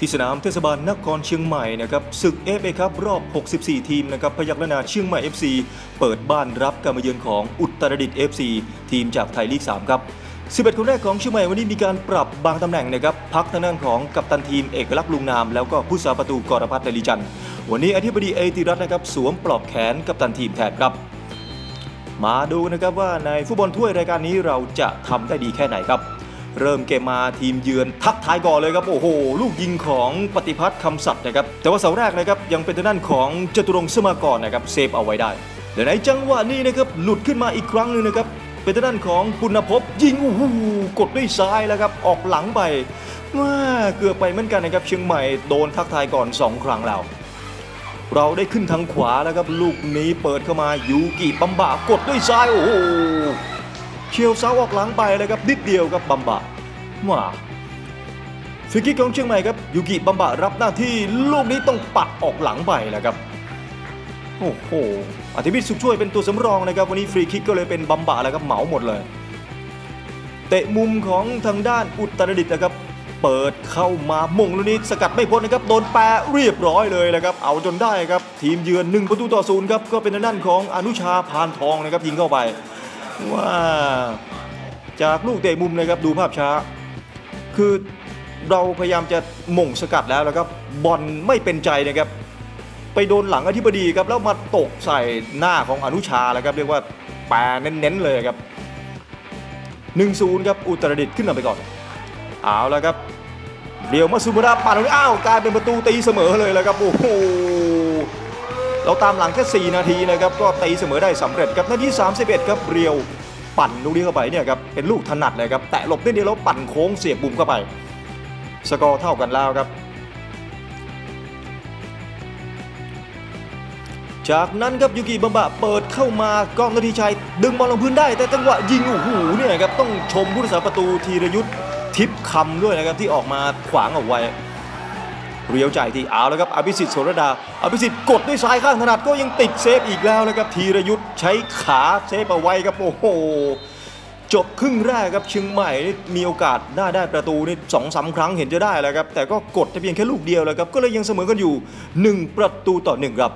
ที่สนามเทศบาลนครเชียงใหม่นะครับศึก FA ครับรอบ 64 ทีมนะครับพยัคฆ์นาเชียงใหม่ FC เปิดบ้านรับการมาเยือนของอุตรดิตถ์ FC ทีมจากไทยลีก 3 ครับ11 คนแรกของเชียงใหม่วันนี้มีการปรับบางตำแหน่งนะครับพักทางด้านของกัปตันทีมเอกลักษณ์ลุงนามแล้วก็ผู้สาประตูกรพัฒน์ ลีจันทร์วันนี้อธิบดีเอติรัตน์นะครับสวมปลอกแขนกัปตันทีมแทนครับมาดูนะครับว่าในฟุตบอลถ้วยรายการนี้เราจะทำได้ดีแค่ไหนครับเริ่มเกมมาทีมเยือนทักทายก่อนเลยครับโอ้โหลูกยิงของปฏิพัฒน์คำสัตย์นะครับแต่ว่าเสาแรกนะครับยังเป็นทางด้านของจตุรงค์ สมากรนะครับเซฟเอาไว้ได้และในจังหวะนี้นะครับหลุดขึ้นมาอีกครั้งนึงนะครับเป็นทางด้านของปุณภพยิงโอ้โหกดด้วยซ้ายแล้วครับออกหลังไปเกือบไปเหมือนกันนะครับเชียงใหม่โดนทักทายก่อน2 ครั้งแล้วเราได้ขึ้นทางขวาแล้วครับลูกนี้เปิดเข้ามายูกิบัมบะกดด้วยซ้ายโอ้โหเฉียวเสาออกหลังไปเลยครับนิดเดียวครับบัมบะฟรีคิกของเชียงใหม่ครับยูกิบัมบะรับหน้าที่ลูกนี้ต้องปัดออกหลังไปแล้วครับโอ้โหอธิบิตสุขช่วยเป็นตัวสำรองนะครับวันนี้ฟรีคิกก็เลยเป็นบัมบะแล้วครับเหมาหมดเลยเตะมุมของทางด้านอุตรดิตถ์นะครับเปิดเข้ามามงลูกนี้สกัดไม่พ้นนะครับโดนแปรเรียบร้อยเลยนะครับเอาจนได้ครับทีมเยือน1-0ครับก็เป็นทางด้านของอนุชาพานทองนะครับยิงเข้าไปว่าจากลูกเตะมุมนะครับดูภาพช้าคือเราพยายามจะหม่งสกัดแล้วครับบอลไม่เป็นใจนะครับไปโดนหลังอธิบดีครับแล้วมาตกใส่หน้าของอนุชาแล้วครับเรียกว่าแปรเน้นๆเลยครับ 1-0 ครับอุตรดิตถ์ขึ้นนำไปก่อนเอาแล้วครับเรียวมาซูมุระปั่นอ้าวกลายเป็นประตูตีเสมอเลยแล้วครับโอ้โหเราตามหลังแค่4 นาทีนะครับก็ตีเสมอได้สำเร็จครับนาที31ครับเรียวปั่นลูกนี้เข้าไปเนี่ยครับเป็นลูกถนัดเลยครับแตะหลบนิดเดียวแล้วปั่นโค้งเสียบบุ่มเข้าไปสกอร์เท่ากันแล้วครับจากนั้นครับยูกิบัมบะเปิดเข้ามากองนาทีชัยดึงบอลลงพื้นได้แต่จังหวะยิงโอ้โหเนี่ยครับต้องชมผู้รักษาประตูธีรยุทธทิพย์คำด้วยนะครับที่ออกมาขวางเอาไว้เรียวใจที่เอาแล้วครับอภิสิทธิ์โสรดาอภิสิทธิ์กดด้วยซ้ายข้างถนัดก็ยังติดเซฟอีกแล้วนะครับธีรยุทธใช้ขาเซฟเอาไว้ครับโอ้โหจบครึ่งแรกครับเชียงใหม่มีโอกาสได้ประตูนี่2-3 ครั้งเห็นจะได้แล้วครับแต่ก็กดเพียงแค่ลูกเดียวแล้วครับก็เลยยังเสมอกันอยู่1-1ครับ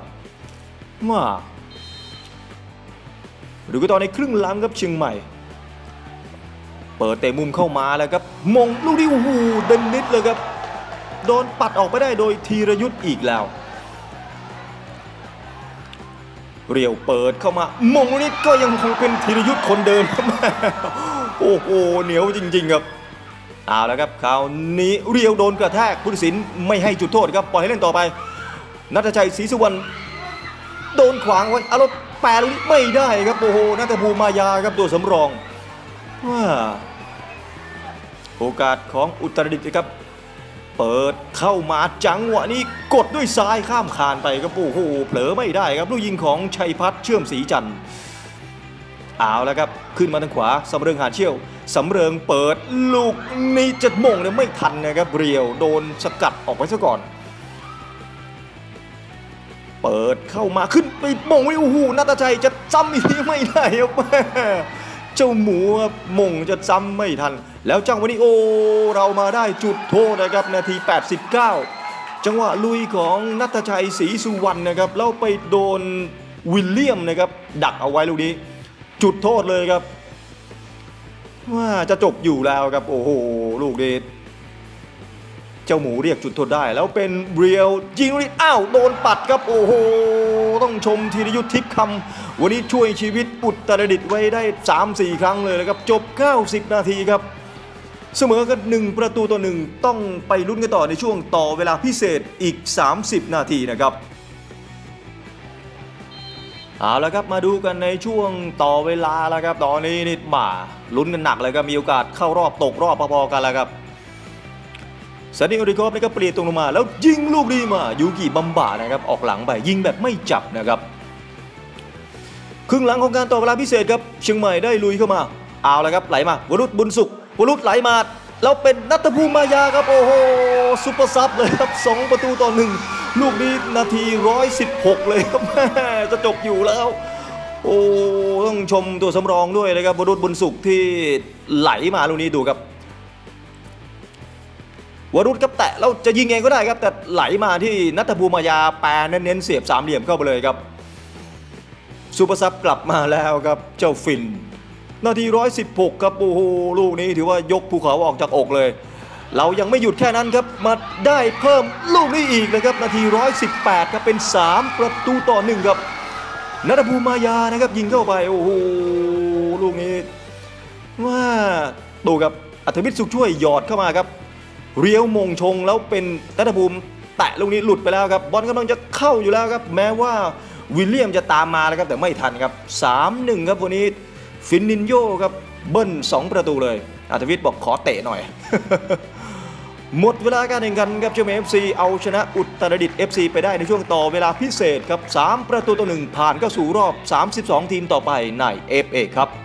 หรือก็ตอนในครึ่งหลังครับเชียงใหม่เปิดเตะมุมเข้ามาแล้วครับมงลูกนี้โอ้โหเด่นนิดเลยครับโดนปัดออกไปได้โดยธีรยุทธอีกแล้วเรียวเปิดเข้ามามงลูกนี้ก็ยังคงเป็นธีรยุทธคนเดิมครับโอ้โหเหนียวจริงๆครับเอาแล้วครับคราวนี้เรียวโดนกระแทกผู้ตัดสินไม่ให้จุดโทษครับปล่อยให้เล่นต่อไปณัฐชัยศรีสุวรรณโดนขวางไว้เอาแล้วแปรลูกนี้ไม่ได้ครับโอ้โหณัฐภูมิมายาครับตัวสำรองโอกาสของอุตรดิตถ์ครับเปิดเข้ามาจังหวะนี้กดด้วยซ้ายข้ามคานไปครับโอ้โหเผลอไม่ได้ครับลูกยิงของชัยพัฒน์เชื่อมศรีจันทร์เอาแล้วครับขึ้นมาทางขวาสำเริงหาเชี่ยวสำเริงเปิดลูกนี้จะมงเนี่ยไม่ทันนะครับเรียวโดนสกัดออกไปซะก่อนเปิดเข้ามาขึ้นไปมงไม่โอ้โหณัฐชัยจะซ้ำอีกไม่ได้ครับเจ้าหมูมงจะซ้ำไม่ทันแล้วจังหวะนี้โอ้เรามาได้จุดโทษนะครับนาที89จังหวะลุยของณัฐชัยศรีสุวรรณนะครับแล้วไปโดนวิลเลียมนะครับดักเอาไว้ลูกนี้จุดโทษเลยครับว่าจะจบอยู่แล้วครับโอ้โหลูกนี้เจ้าหมูเรียกจุดโทษได้แล้วเป็นเรียวยิงลูกนี้อ้าวโดนปัดครับโอ้โหต้องชมธีรยุทธทิพย์คำวันนี้ช่วยชีวิตอุตรดิตถ์ไว้ได้ 3-4 ครั้งเลยนะครับจบ90 นาทีครับเสมอกัน1-1ต้องไปลุ้นกันต่อในช่วงต่อเวลาพิเศษอีก30 นาทีนะครับเอาละครับมาดูกันในช่วงต่อเวลาแล้วครับตอนนี้นิดบ่าลุ้นกันหนักเลยครับมีโอกาสเข้ารอบตกรอบพอๆกันแล้วครับซันนี่โอริโกฟนี่ก็เปลี่ยนตรงลงมาแล้วยิงลูกนี้มายูกิบัมบะนะครับออกหลังไปยิงแบบไม่จับนะครับครึ่งหลังของการต่อเวลาพิเศษครับเชียงใหม่ได้ลุยเข้ามาเอาละครับไหลมาวรุษบุญสุขวรุษไหลมาแล้วเป็นณัฐภูมิมายาครับโอ้โหซุปเปอร์ซับเลยครับ2-1ลูกนี้นาที116เลยครับจะจบอยู่แล้วโอ้ต้องชมตัวสำรองด้วยนะครับวรุษบุญสุขที่ไหลมาลูกนี้ดูครับวรุษครับแตะแล้วจะยิงเองก็ได้ครับแต่ไหลมาที่ณัฐภูมิมายาแปรเน้นๆเสียบสามเหลี่ยมเข้าไปเลยครับซูเปอร์ซับกลับมาแล้วครับเจ้าฟินนาที116ครับโอ้โหลูกนี้ถือว่ายกภูเขาออกจากอกเลยเรายังไม่หยุดแค่นั้นครับมาได้เพิ่มลูกนี้อีกนะครับนาที118ครับเป็น3-1ครับณัฐภูมิมายานะครับยิงเข้าไปโอ้โหลูกนี้ว่าดูครับอัธวิทย์สุขช่วยหยอดเข้ามาครับเรียวมงชงแล้วเป็นณัฐภูมิแตะลูกนี้หลุดไปแล้วครับบอลกำลังจะเข้าอยู่แล้วครับแม้ว่าวิลเลียมจะตามมาแล้วครับแต่ไม่ทันครับ3-1ครับวันนี้ฟินนินโญ่ครับเบิ้ล2ประตูเลยอัธวิทย์บอกขอเตะหน่อย หมดเวลาการแข่งขันครับเชียงใหม่ FC เอาชนะอุตรดิตถ์ FC ไปได้ในช่วงต่อเวลาพิเศษครับ3-1ผ่านเข้าสู่รอบ32ทีมต่อไปใน FA ครับ